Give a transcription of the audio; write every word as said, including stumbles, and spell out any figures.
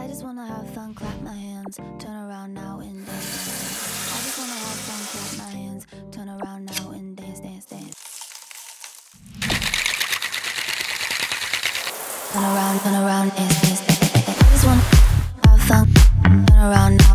I just wanna have fun, clap my hands, turn around now and dance. I just wanna have fun, clap my hands, turn around now and dance, dance, dance. Turn around, turn around, dance, dance, dance. I just wanna have fun, turn around now.